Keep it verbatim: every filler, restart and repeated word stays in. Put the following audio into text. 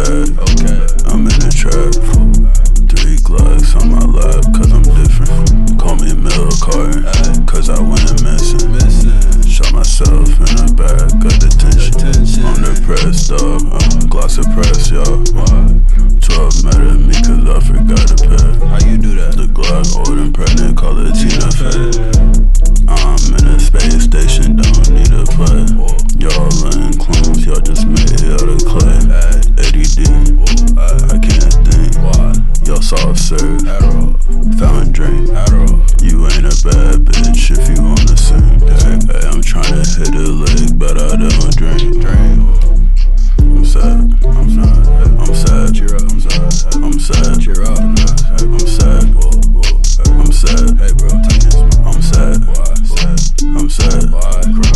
bag. Okay, I'm in the trap. Three Glocks on my lap, cause I'm different. Call me Mill Carton, cause I went missing. Shot myself in the back, got detention. I'm depressed, dog. Uh, Glock suppressed, y'all. twelve mad at me cause I forgot to pay. How you do that? The Glock old and pregnant, call it Tina Fey. I'm in a space station, don't need a play. Y'all lame clones, y'all just made it out of clay. A D D, I can't think. Y'all soft serve, fountain drink. You ain't a bad bitch if you wanna sing. Hey, I'm tryna hit a leg, but I don't drink. I'm sad, I'm sad, I'm sad. Cheer up, I'm sad, I'm sad. Cheer up, I'm sad, I'm sad. Hey bro, I'm sad, I'm sad. why?